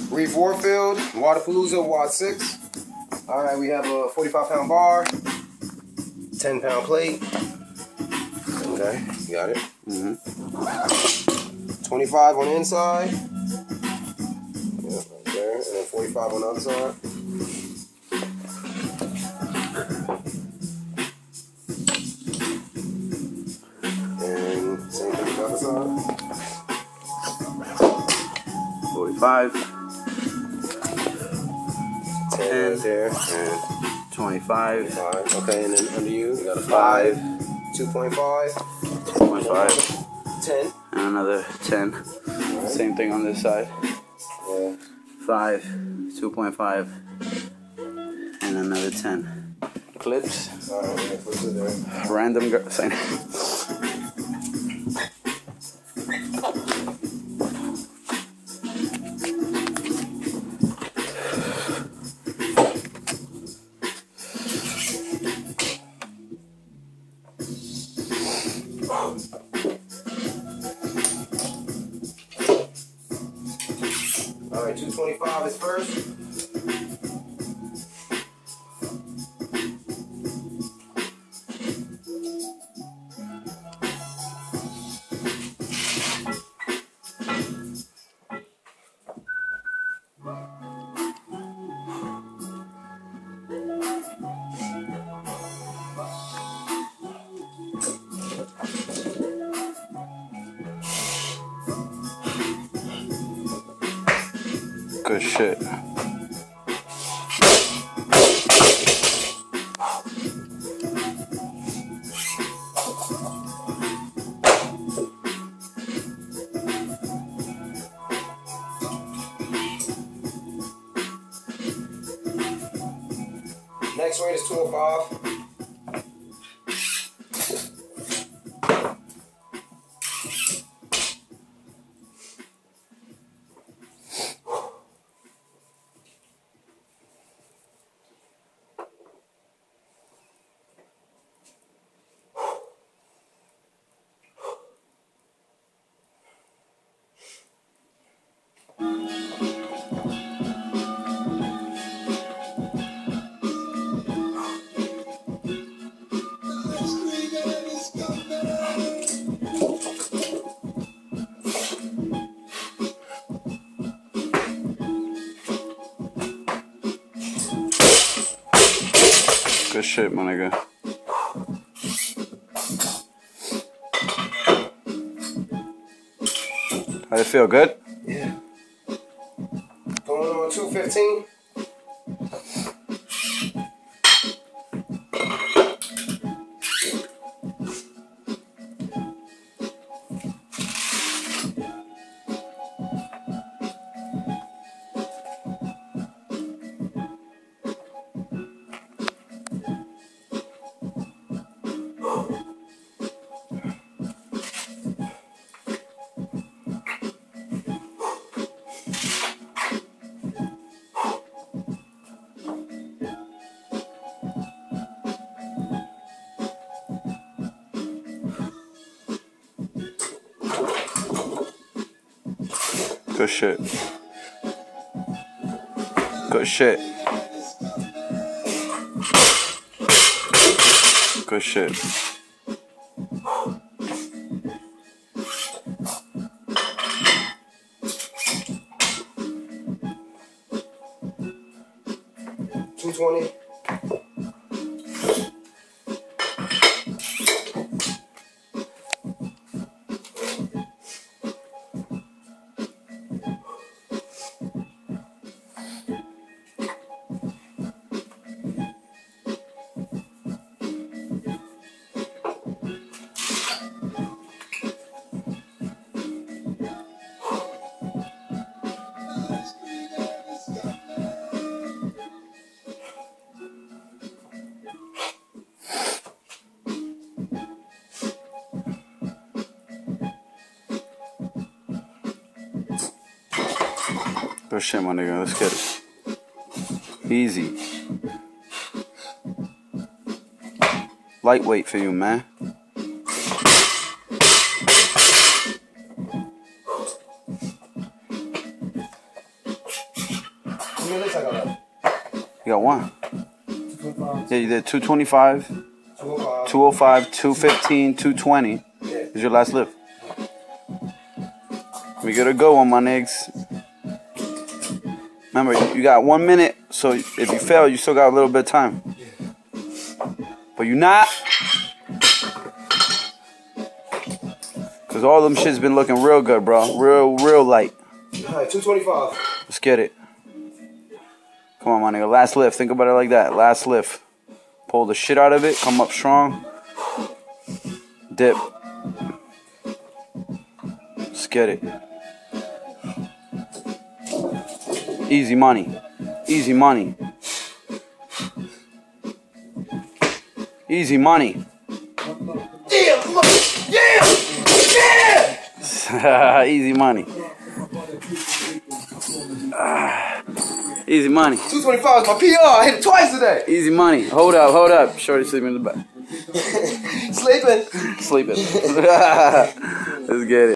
Reef Warfield, Waterpalooza, Wad 6. Alright, we have a 45-pound bar, 10-pound plate. Okay, you got it. 25 on the inside. Yep, right there. And then 45 on the other side. And same thing on the other side. 45. 10 right there. And 25. 5. Okay, and then under you got a 5. 2.5. 2.5. 10. And another 10. Right. Same thing on this side. Yeah. 5. 2.5. And another 10. Clips. Alright, yeah, clips are there. Random sign. Alright, 225 is first. Good shit. Next weight is 205. Good shit, my nigga. How'd it feel? Good? Yeah. Going on 215. Good shit. Good shit. Good shit. $220. Good shit, my nigga. Let's get it. Easy. Lightweight for you, man. many lifts I got left? You got one. Yeah, you did 225, 205. 205, 215, 220. Yeah. Is your last lift. We gotta go on my niggas. Remember, you got 1 minute, so if you fail, you still got a little bit of time. But you not. Cause all them shit's been looking real good, bro. Real light. Alright, 225. Let's get it. Come on, my nigga. Last lift. Think about it like that. Last lift. Pull the shit out of it. Come up strong. Dip. Let's get it. Easy money. Easy money. Easy money. Yeah! Yeah! Yeah! Easy money. Easy money. 225 is my PR. I hit it twice today. Easy money. Hold up. Shorty sleeping in the back. Sleeping. Sleeping. Let's get it.